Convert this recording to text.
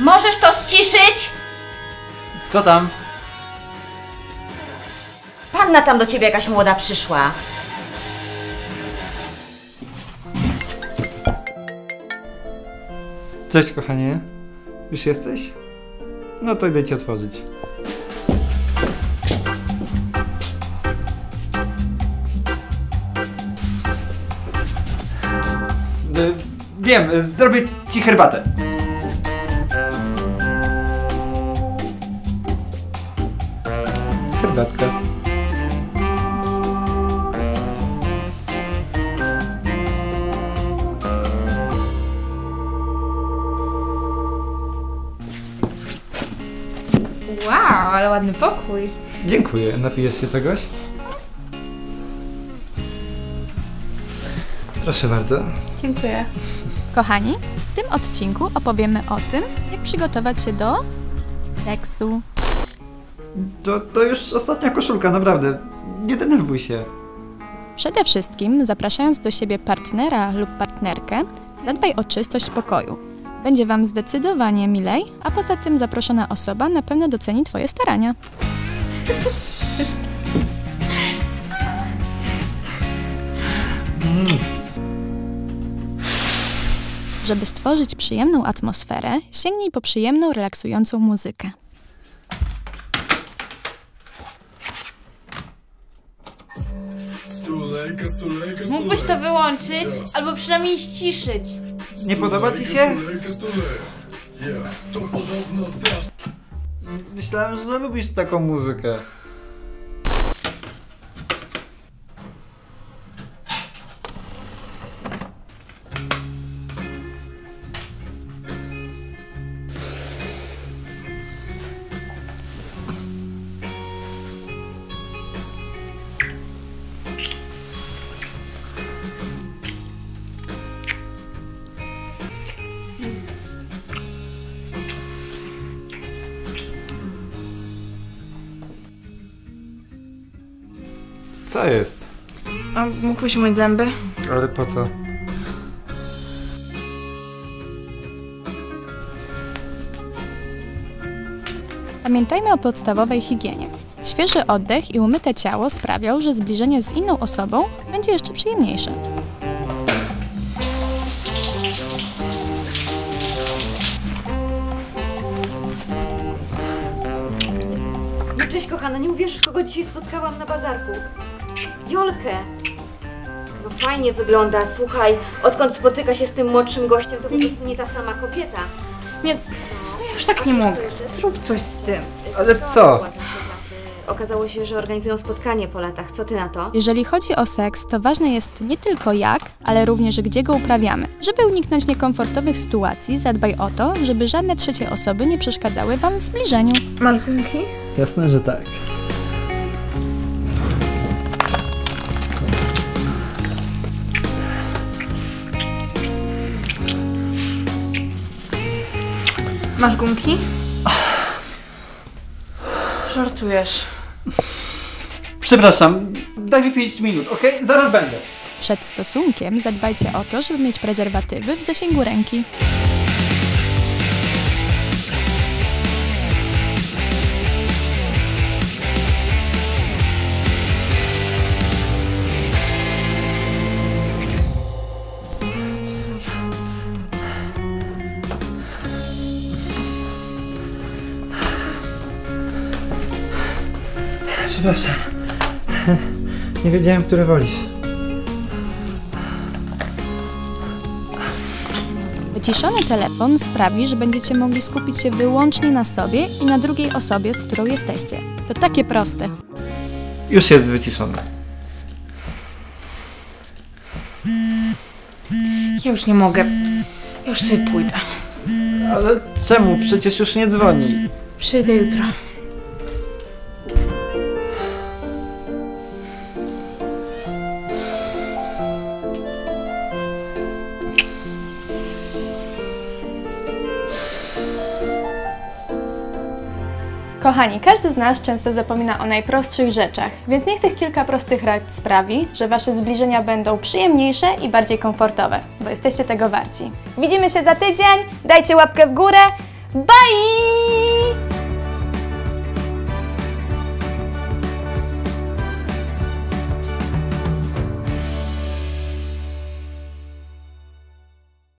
Możesz to ściszyć? Co tam? Panna tam do ciebie jakaś młoda przyszła. Cześć, kochanie. Już jesteś? No to idę ci otworzyć. Wiem, zrobię ci herbatę. Herbatka. Wow, ale ładny pokój. Dziękuję. Napijesz się czegoś? Proszę bardzo. Dziękuję. Kochani, w tym odcinku opowiemy o tym, jak przygotować się do seksu. To już ostatnia koszulka, naprawdę. Nie denerwuj się. Przede wszystkim, zapraszając do siebie partnera lub partnerkę, zadbaj o czystość pokoju. Będzie Wam zdecydowanie milej, a poza tym zaproszona osoba na pewno doceni Twoje starania. Żeby stworzyć przyjemną atmosferę, sięgnij po przyjemną, relaksującą muzykę. Mógłbyś to wyłączyć, albo przynajmniej ściszyć. Nie podoba ci się? Myślałem, że lubisz taką muzykę. Co jest? A mógłbyś umyć zęby? Ale po co? Pamiętajmy o podstawowej higienie. Świeży oddech i umyte ciało sprawią, że zbliżenie z inną osobą będzie jeszcze przyjemniejsze. No cześć kochana, nie uwierzysz, kogo dzisiaj spotkałam na bazarku. Jolkę. No fajnie wygląda, słuchaj, odkąd spotyka się z tym młodszym gościem, to po prostu nie ta sama kobieta. Nie, ja już tak nie mogę. Zrób coś z tym. Ale co? Okazało się, że organizują spotkanie po latach. Co ty na to? Jeżeli chodzi o seks, to ważne jest nie tylko jak, ale również gdzie go uprawiamy. Żeby uniknąć niekomfortowych sytuacji, zadbaj o to, żeby żadne trzecie osoby nie przeszkadzały Wam w zbliżeniu. Masz gumki? Jasne, że tak. Masz gumki? Żartujesz. Przepraszam, daj mi 5 minut, okej? Zaraz będę. Przed stosunkiem zadbajcie o to, żeby mieć prezerwatywy w zasięgu ręki. Przepraszam. Nie wiedziałem, które wolisz. Wyciszony telefon sprawi, że będziecie mogli skupić się wyłącznie na sobie i na drugiej osobie, z którą jesteście. To takie proste. Już jest wyciszony. Ja już nie mogę. Już sobie pójdę. Ale czemu? Przecież już nie dzwoni. Przyjdę jutro. Kochani, każdy z nas często zapomina o najprostszych rzeczach, więc niech tych kilka prostych rad sprawi, że Wasze zbliżenia będą przyjemniejsze i bardziej komfortowe, bo jesteście tego warci. Widzimy się za tydzień, dajcie łapkę w górę, Bye!